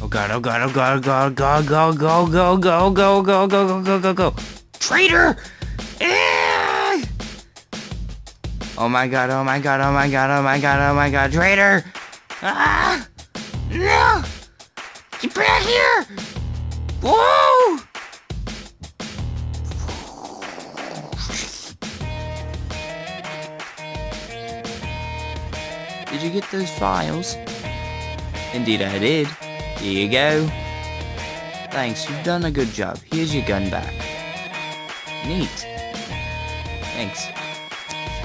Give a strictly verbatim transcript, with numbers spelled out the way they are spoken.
Oh god, oh god, oh god, oh god, go, go, go, go, go, go, go, go, go, go, go. Traitor! Ah! Oh my god, oh my god, oh my god, oh my god, oh my god, traitor! Ah! No! Get back here! Whoa! Did you get those files? Indeed I did. Here you go. Thanks, you've done a good job. Here's your gun back. Neat. Thanks.